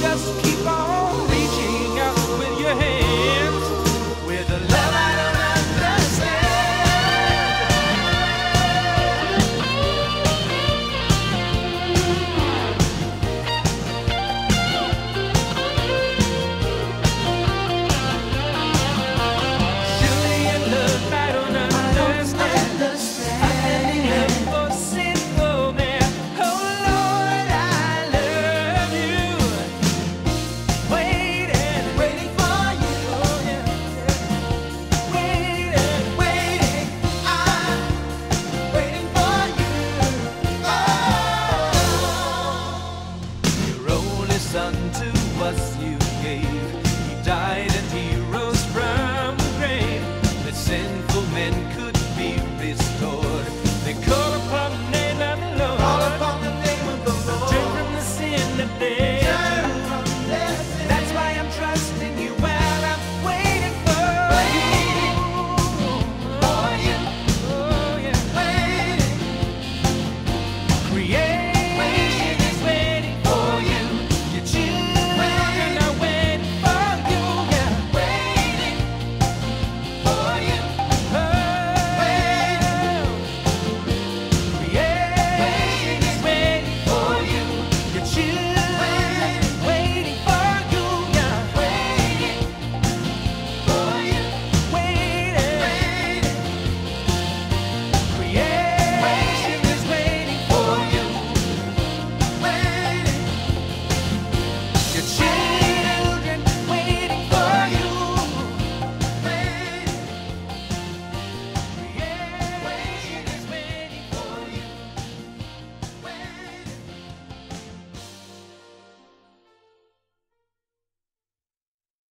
Just keep on reaching out with your hands, with a love I don't surely in love I don't understand. I'm in love for sinful man. Oh Lord, I love you. Waiting for you. Oh, yeah, yeah. Waiting. I'm waiting for you. Oh, your only son to us you gave.